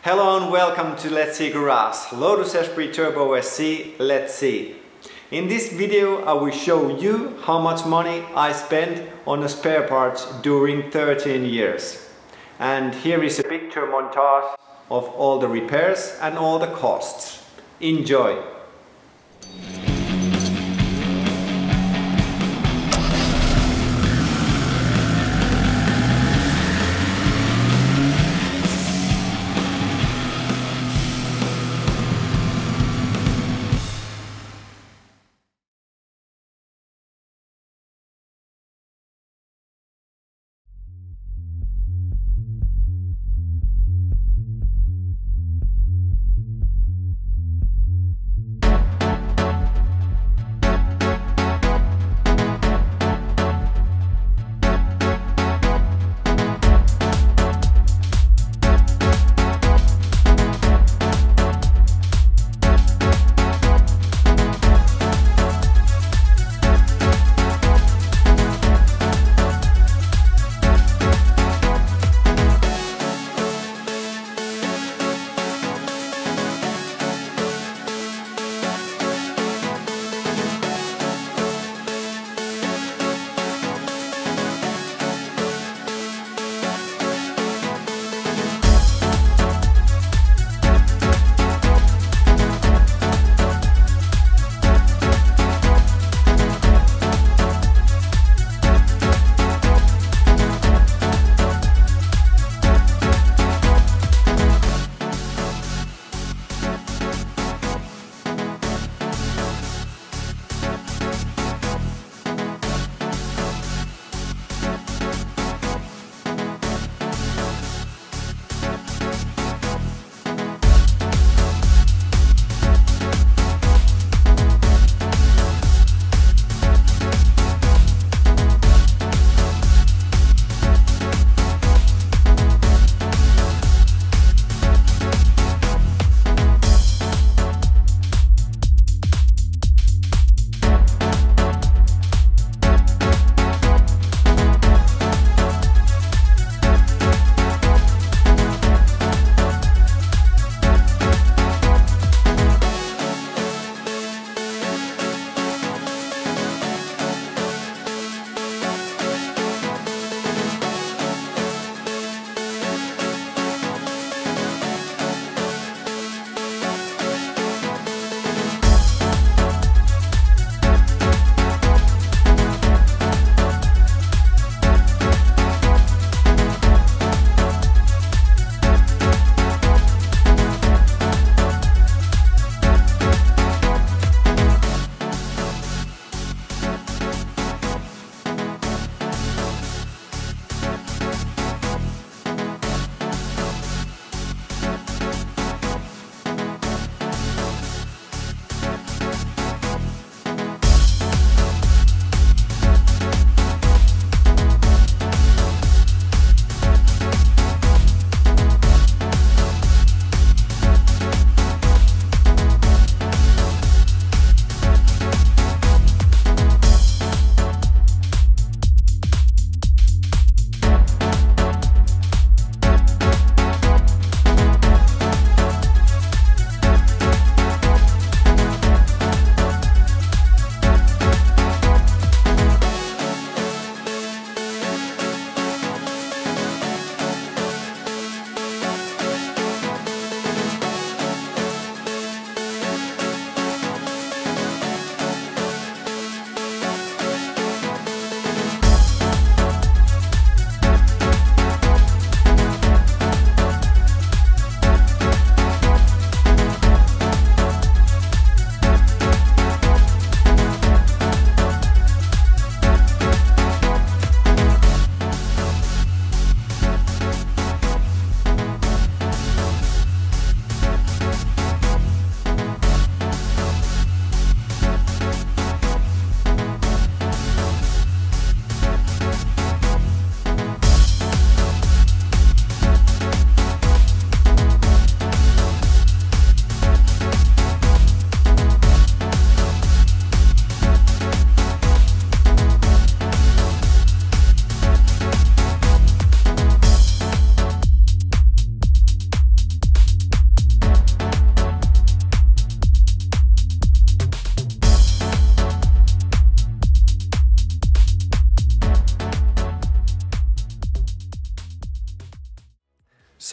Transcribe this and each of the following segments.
Hello and welcome to Letsee Garage, Lotus Esprit Turbo SC Letsee. In this video I will show you how much money I spent on the spare parts during 13 years. And here is a picture montage of all the repairs and all the costs. Enjoy!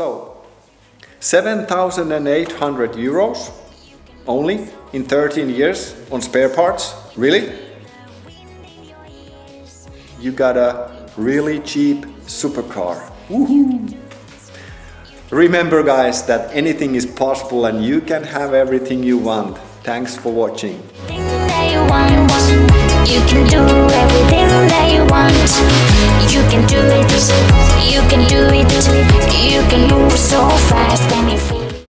So 7,800 euros only in 13 years on spare parts? Really? You got a really cheap supercar. Woohoo! Remember guys that anything is possible and you can have everything you want. Thanks for watching. You can do everything that you want. You can do it. You can do it. You can move so fast and you feel